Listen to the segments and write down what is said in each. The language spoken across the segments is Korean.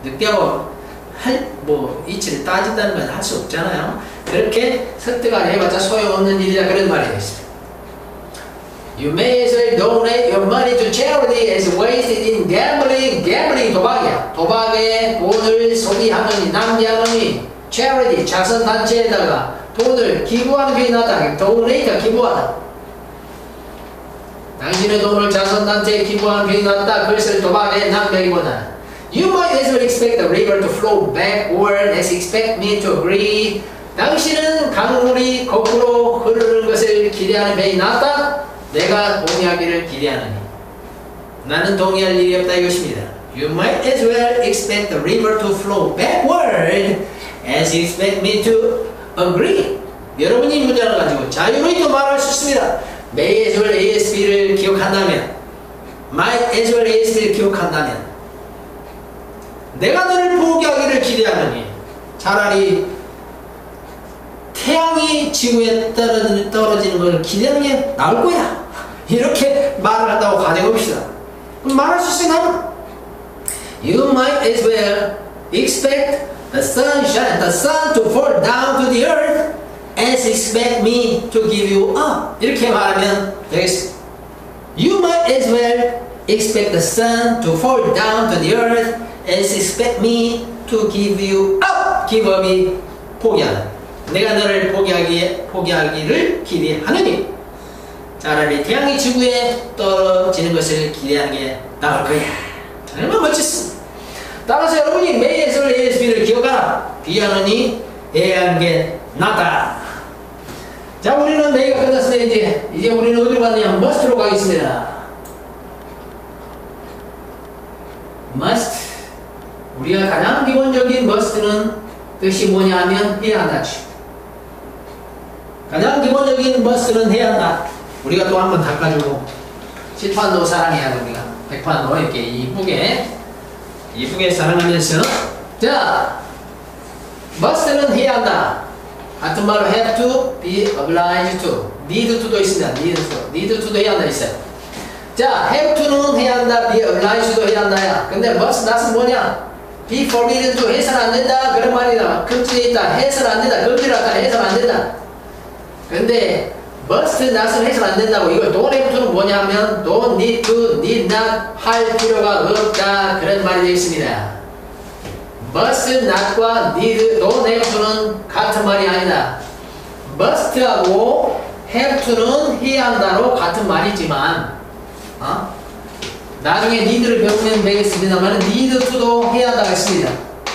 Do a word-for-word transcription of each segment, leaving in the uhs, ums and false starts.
늑대하고 할, 뭐 이치를 따진다는 건 할 수 없잖아요. 그렇게 설득을 해봤자 소용없는 일이다 그런 말이 되겠습니다. You may as well donate your money to charity as wasted in gambling. gambling 도박이야. 도박에 돈을 소비하느니 낭비하느니 charity 자선단체에다가 돈을 기부하는 게 낫다. donate 기부하다. 당신의 돈을 자선단체에 기부하는 게 낫다. 그것을 도박에 낭비하기보다 You might as well expect the river to flow backward as expect me to agree. 당신은 강물이 거꾸로 흐르는 것을 기대하는 배이 낫다. 내가 동의하기를 기대하느니. 나는 동의할 일이 없다 이것입니다. You might as well expect the river to flow backward as expect me to agree. 여러분이 이 문장을 가지고 자유로이 또 말할 수 있습니다. May as well 에이에스비를 기억한다면, might as well 에이에스비를 기억한다면, 내가 너를 포기하기를 기대하느니 차라리 태양이 지구에 떨어지는, 떨어지는 걸 기대하는 게 나을 거야. 이렇게 말을 한다고 가정해봅시다. 말할 수 있으면 You might as well expect the sunshine, the sun to fall down to the earth as expect me to give you up. 이렇게 말하면 되겠습니다. You might as well expect the sun to fall down to the earth as expect me to give you up. give up이 포기하다. 내가 너를 포기하기, 포기하기를 기대하느니 차라리 태양이 지구에 떨어지는 것을 기대하는 게 나을 거야. 얼마나 멋졌습니다. 따라서 여러분이 메이에서 에이에스비를 기억하라. 비하느니 해야 게 낫다. 자, 우리는 메이가 끝났으면 이제 이제 우리는 어디로 가느냐? must로 가겠습니다. must. 우리가 가장 기본적인 must는 뜻이 뭐냐 하면 해야 한다. 가장 기본적인 must는 해야 한다. 우리가 또 한 번 닦아주고 칠판도 사랑해야 돼. 우리가 백판도 이렇게 이쁘게 이쁘게 사랑하면서 자 must는 해야 한다. 같은 말로 have to, be obliged to, need to도 있습니다. need to, need to도 해야 한다 있어요. 자 have to는 해야 한다. be obliged도 해야 한다야. 근데 must not은 뭐냐? be forbidden to 해서는 안 된다. 그런 말이다. 금지에 있다. 해서는 안 된다. 금지를 하다. 해서는 안 된다. 근데 must not은 해서는 안 된다고. 이걸 don't have to는 뭐냐면 don't need to, need not 할 필요가 없다. 그런 말이 되어 있습니다. must not과 need, don't have to는 같은 말이 아니다. must하고 have to는 해야 한다로 같은 말이지만 어? 나중에 need를 배우면 되겠습니다만 need to도 해야 한다고 했습니다.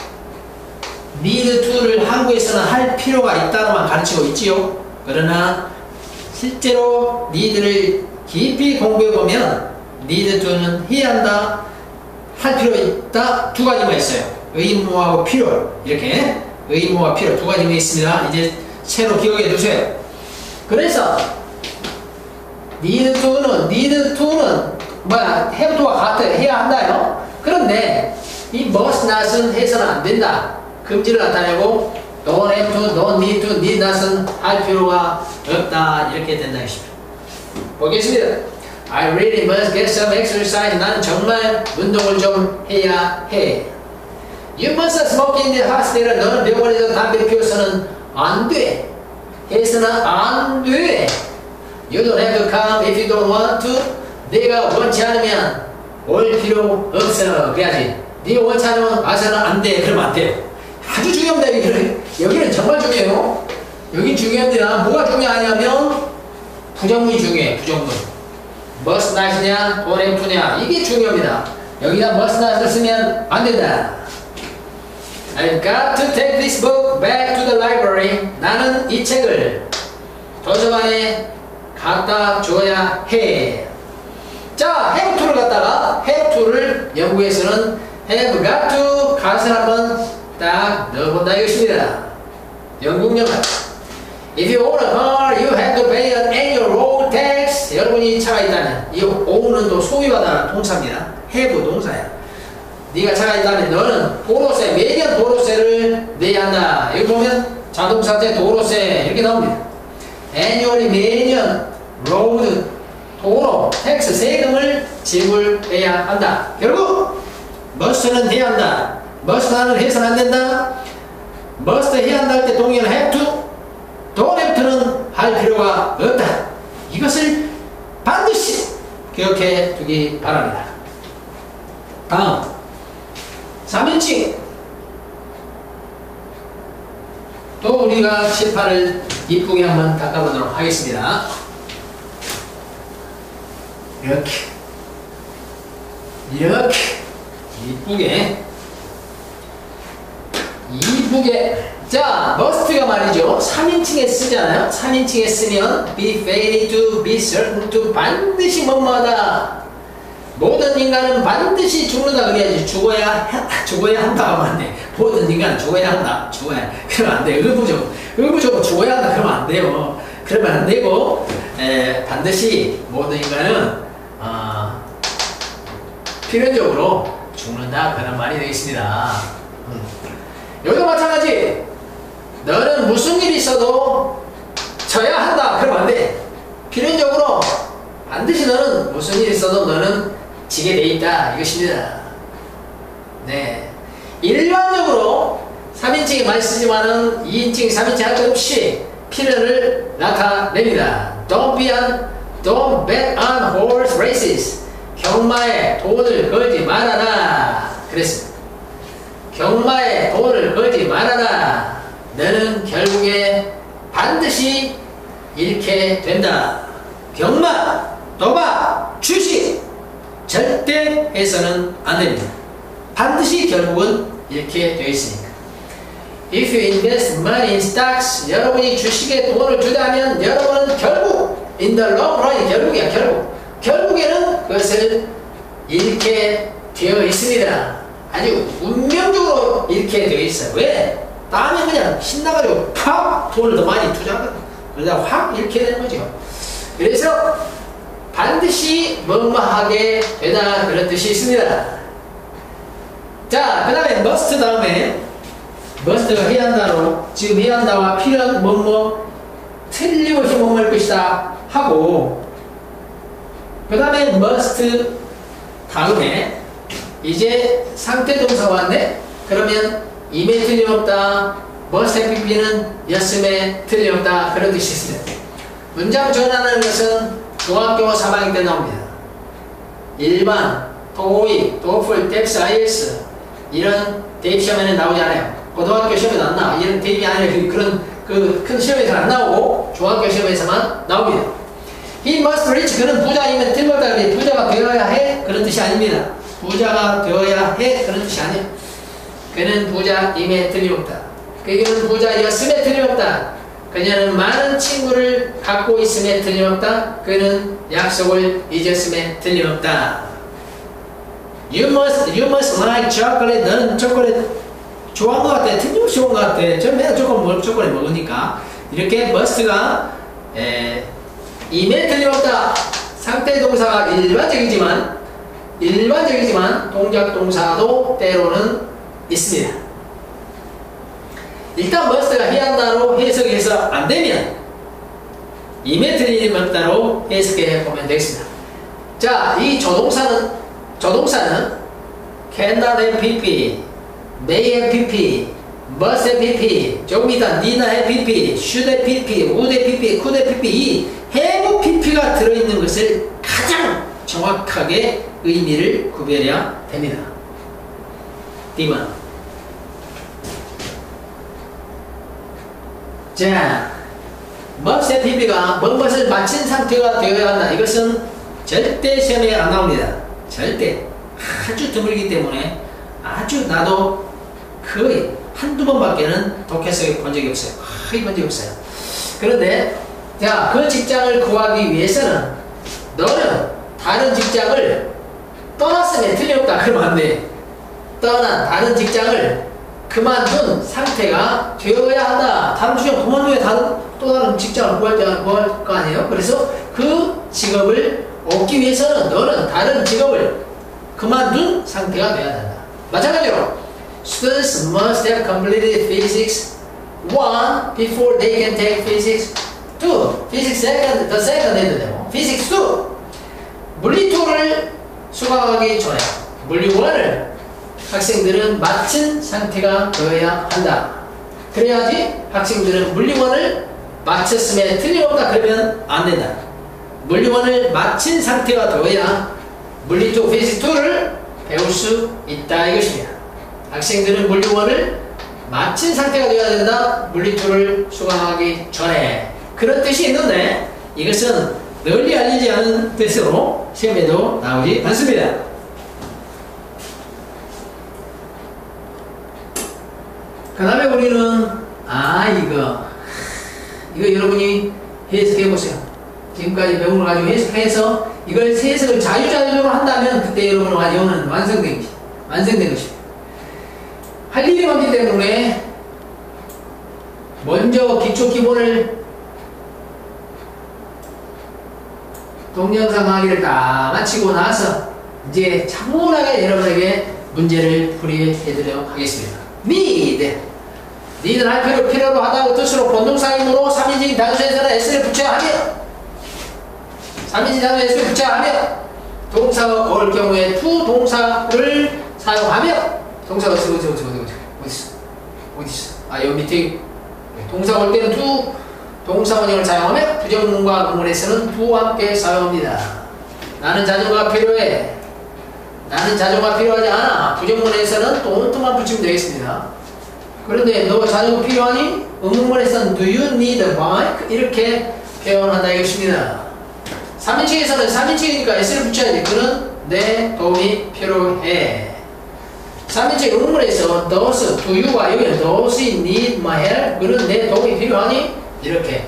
need to를 한국에서는 할 필요가 있다고만 가르치고 있지요. 그러나 실제로 need를 깊이 공부해보면 need to는 해야 한다, 할 필요 있다 두 가지만 있어요. 의무하고 필요. 이렇게 의무와 필요 두 가지가 있습니다. 이제 새로 기억해 두세요. 그래서 need to는 need to는 뭐야 have to와 같아. 해야 한다요. 그런데 이 must not은 해서는 안 된다. 금지를 나타내고 don't have to, don't need to, need not은 할 필요가 없다. 이렇게 된다. 보겠습니다. I really must get some exercise. 나는 정말 운동을 좀 해야 해. You must smoke in the hospital. 너는 병원에서 담배 피워서는 안 돼. 해서는 안 돼. You don't have to come if you don't want to. 내가 원치 않으면 올 필요 없어. 그래야지. 네가 원치 않으면 와서는 안 돼. 그러면 안 돼. 아주 중요합니다. 여기는, 여기는 정말 중요해요. 여기 중요한데 뭐가 중요하냐면 부정문이 중요해. 부정문. must not이냐 don't have to냐 이게 중요합니다. 여기다 must not을 쓰면 안 된다. I've got to take this book back to the library. 나는 이 책을 도서관에 갖다 줘야 해. 자, have to를 갖다가 have to를 영국에서는 have got to gat을 한번 딱 넣어본다 이것입니다. 영국 영화. If you own a car, you have to pay an annual road tax. 여러분이 차가 있다면 이 own은 또 소유하다는 동사입니다. have 동사야. 네가 차가 있다면 너는 도로세, 매년 도로세를 내야 한다. 여기 보면 자동차세, 도로세 이렇게 나옵니다. annually 매년 road, 도로, 텍스, 세금을 지불해야 한다. 결국 must는 해야 한다. must 하는 해서는 안 된다. must 해야 한다 할 때 동의어는 have to, don't have to는 할 필요가 없다. 이것을 반드시 기억해 두기 바랍니다. 다음 삼 인칭 또 우리가 칠판을 이쁘게 한번 닦아보도록 하겠습니다. 이렇게 이렇게 이쁘게 이쁘게 자 must가 말이죠 삼 인칭에 쓰잖아요. 삼 인칭에 쓰면 be fated to, be certain to 반드시 뭐뭐하다. 모든 인간은 반드시 죽는다 그래야지. 죽어야 죽어야 한다 하면 안 돼. 모든 인간은 죽어야 한다. 죽어야 그러면 안 돼. 의무적으로 의무적으로 죽어야 한다 그러면 안 돼요. 그러면 안 되고 에, 반드시 모든 인간은 어, 필연적으로 죽는다 그런 말이 되겠습니다. 음. 여기도 마찬가지. 너는 무슨 일이 있어도 져야 한다 그러면 안 돼. 필연적으로 반드시 너는 무슨 일이 있어도 너는 지게 돼 있다 이것입니다. 네, 일반적으로 삼 인칭이 많이 쓰지만은 이 인칭, 삼 인칭 할 것 없이 필연을 나타냅니다. Don't be on, don't bet on horse races. 경마에 돈을 걸지 말아라. 그랬습니다. 경마에 돈을 걸지 말아라. 너는 결국에 반드시 잃게 된다. 경마, 도박, 주식 절대 해서는 안 됩니다. 반드시 결국은 이렇게 되어 있으니까. If you invest money in stocks, 여러분이 주식에 돈을 주다면 여러분은 결국 in the long run, 결국이야 결국 결국에는 그것을 잃게 되어 있습니다. 아주 운명적으로 잃게 되어 있어요. 왜? 다음에 그냥 신나가지고 팍 돈을 더 많이 투자하거든. 그러다 확 잃게 되는 거죠. 그래서 반드시 뭐뭐하게 되다 그런 뜻이 있습니다. 자, 그 다음에 must 다음에 must가 해야 한다로 지금 해야 한다와 필요한 뭐뭐 틀림없이 뭐뭐할 것이다 하고 그 다음에 must 다음에 이제 상태동사가 왔네. 그러면 임에 틀림없다. must have be는 였음에 틀림없다 그런 뜻이 있습니다. 문장 전환하는 것은 중학교 삼 학년 때 나옵니다. 일반, 토익, 토플, 텍스, 아이엘스 이런 대입 시험에는 나오지 않아요. 고등학교 시험에도 안 나와. 이런 대입이 아니라 그런 그 큰 시험에서는 안 나오고 중학교 시험에서만 나옵니다. He must reach. 그는 부자이면 틀림없다. 부자가 되어야 해 그런 뜻이 아닙니다. 부자가 되어야 해 그런 뜻이 아니에요. 그는 부자임에 틀림없다. 그는 부자였음에 틀림없다. 그녀는 많은 친구를 갖고 있음에 틀림없다. 그는 약속을 잊었음에 틀림없다. You must, you must like chocolate. 너는 초콜릿 좋아하는 것 같아. 틀림없이 좋은 것 같아. 저 맨날 초콜릿, 초콜릿 먹으니까. 이렇게 must가 에, 임에 틀림없다. 상태 동사가 일반적이지만 일반적이지만 동작 동사도 때로는 있습니다. 일단 must가 해야 한다로 해석해서 안 되면 임에 틀림없다로 해석해 보면 되겠습니다. 자, 이 조동사는 조동사는 cannot have pp, may have pp, must have pp, 조금 이따 need have pp, should have pp, would have pp, could have pp 이 have pp가 들어있는 것을 가장 정확하게 의미를 구별해야 됩니다. D번 자, must have pp가 무엇을 마친 상태가 되어야 한다. 이것은 절대 시험에 안 나옵니다. 절대. 아주 드물기 때문에 아주 나도 거의 한두 번밖에는 독해석에 본 적이 없어요. 거의 본 적이 없어요. 그런데 자, 그 직장을 구하기 위해서는 너는 다른 직장을 떠났으면 틀림없다 그러면 안 돼. 떠난 다른 직장을 그만둔 상태가 되어야 한다. 다른 직장 그만두면 다른 또 다른 직장을 구할 때 구할 거 아니에요? 그래서 그 직업을 얻기 위해서는 너는 다른 직업을 그만둔 상태가 되어야 된다. 마찬가지로 students must have completed physics one before they can take physics two. physics second, the second 해도 되고 physics two. 물리 이를 수강하기 전에 물리 일을 학생들은 마친 상태가 되어야 한다. 그래야지 학생들은 물리원을 마쳤음에 틀림없다 그러면 안 된다. 물리원을 마친 상태가 되어야 물리 이, 페이지 이를 배울 수 있다 이것입니다. 학생들은 물리원을 마친 상태가 되어야 된다. 물리 이를 수강하기 전에. 그런 뜻이 있는데 이것은 널리 알리지 않은 뜻으로 시험에도 나오지 않습니다. 그 다음에 우리는 아 이거 이거 여러분이 해석해 보세요. 지금까지 배운 걸 가지고 해석해서 이걸 해석을 자유자재적으로 한다면 그때 여러분의 완전은 완성된 것이 완성된 것입니다. 할 일이 많기 때문에 먼저 기초 기본을 동영상 강의를 다 마치고 나서 이제 차분하게 여러분에게 문제를 풀이해드리도록 하겠습니다. need need는 할 필요, 필요로 하다고 뜻으로 본동사이므로 삼인칭 단수에서는 s를 붙여야 하며 삼인칭 단수에 s를 붙여야 하며 동사가 올 경우에 to 동사를 사용하며 동사가 어디 어디 어디 어디 어디 어디 어디 있어? 아 여기 밑에 동사가 올 때는 to 동사 원형을 사용하며 부정문과 문문에서는 to와 함께 사용합니다. 나는 자전거가 필요해. 나는 자전거가 필요하지 않아. 부정문에서는 don't만 붙이면 되겠습니다. 그런데 너 자전거 필요하니? 의문문에서는 do you need a bike? 이렇게 표현한다 이것입니다. 삼인칭에서는 삼인칭이니까 s를 붙여야 돼. 그는 내 도움이 필요해. 삼인칭 의문문에서 does, do you가 여기는 does he need my help? 그는 내 도움이 필요하니? 이렇게.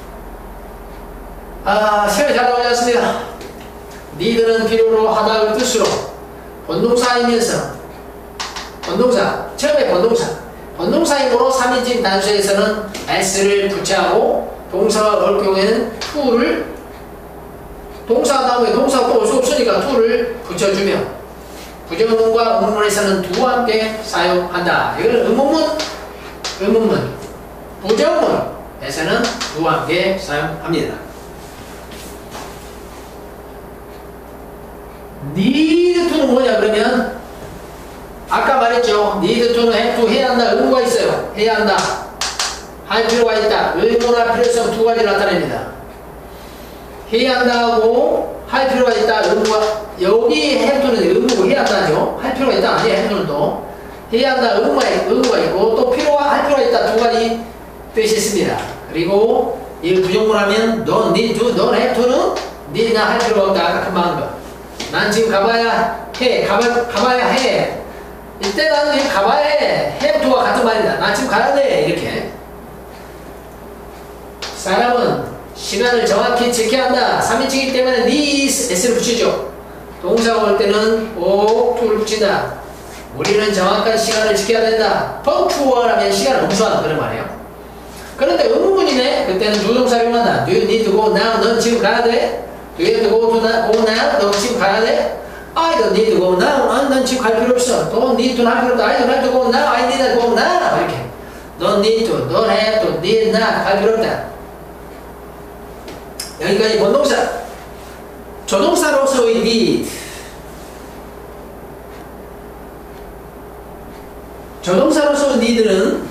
아, 시험이 잘 나오지 않습니다. need는 필요로 하다의 뜻으로 본동사이면서 본동사, 처음에 본동사 본동사이므로 삼인칭 단수에서는 s를 붙여하고 동사가 올 경우에는 to를 동사 다음에 동사가 또 올 수 없으니까 to를 붙여주며 부정문과 의문문에서는 do와 함께 사용한다. 이걸 의문문, 의문문, 부정문에서는 do와 함께 사용합니다. need to는 뭐냐 그러면 아까 말했죠. need to는 have to 해야 한다 의무가 있어요. 해야 한다. 할 필요가 있다. 의무나 필요성 두 가지 나타냅니다. 해야 한다고 할 필요가 있다. 의무가 여기 have to는 의무고 해야 한다죠. 할 필요가 있다. 아니에요. have to는 또 해야 한다. 의무가, 의무가 있고 또 필요가 할 필요가 있다. 두 가지 뜻이 있습니다. 그리고 이 부정문하면 don't need to, don't have to는 need나 할 필요가 없다. 아까 금방 거. 난 지금 가봐야 해. 가봐, 가봐야 해. 이때 나는 지금 가봐야 해. have to와 같은 말이다. 나 지금 가야 돼. 이렇게. 사람은 시간을 정확히 지켜야 한다. 삼인칭이기 때문에 needs, s를 붙이죠. 동사가 올 때는 꼭 to를 붙인다. 우리는 정확한 시간을 지켜야 된다. punctual 하면 시간을 엄수하는 그런 말이에요. 그런데 의문문이네. 그때는 주동사를 이용한다. Do you need to go now? 넌 지금 가야 돼? Do you have to go, to now? go now? 너 지금 가야 돼? I don't need to go now. 아, 난 지금 갈 필요 없어. Don't need to 할 필요 없다. I don't have to go now. I need to go now. 이렇게. Don't need to, don't have to, need not 할 필요 없다. 여기까지 본동사. 조동사로서의 need. 조동사로서의 need는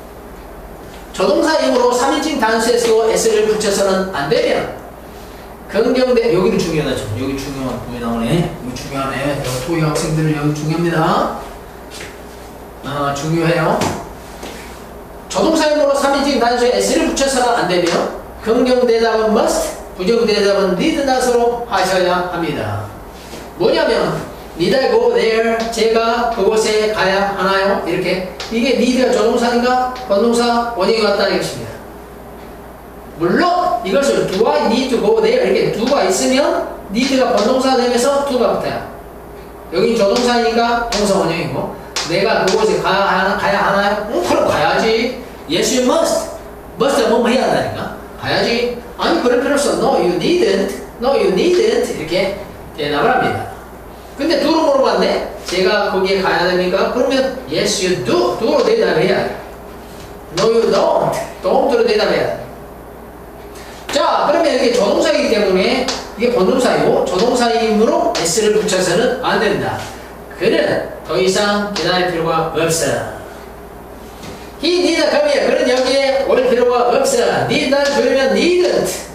조동사이므로 삼인칭 단수에 쓰고 s를 붙여서는 안 되면 긍정대 여기는 중요하죠. 여기 중요한 부분이 나오네. 여기 중요하네. 여기 토익 학생들은 여기 중요합니다. 아 중요해요. 조동사이므로 삼인칭 단수에 s를 붙여서는 안 되면 긍정대답은 must, 부정대답은 need not으로 하셔야 합니다. 뭐냐면 need I go there? 제가 그곳에 가야 하나요? 이렇게. 이게 need가 조동사인가 본동사 원형이 같다는 것입니다. 물론 이것을 do I need to go there? 이렇게 do가 있으면 need가 본동사 되면서 to가 붙어요. 여기 조동사니까 동사 원형이고 내가 그곳에 가야, 하나, 가야 하나요? 응, 그럼 가야지. Yes you must. must가 뭐뭐 해야 한다니까. 가야지. 아니 그럴 필요 없어. No you needn't. No you needn't. 이렇게 대답을 합니다. 근데 do로 물어봤네. 제가 거기에 가야 됩니까? 그러면 yes you do. do로 대답해야 돼. No you don't. don't로 대답해야 돼. 자 그러면 이게 조동사이기 때문에 이게 본동사이고 조동사이므로 s를 붙여서는 안 된다. 그는 더 이상 기다릴 필요가 없어. He need come here. 그는 여기에 올 필요가 없어. need 날 부르면 needn't.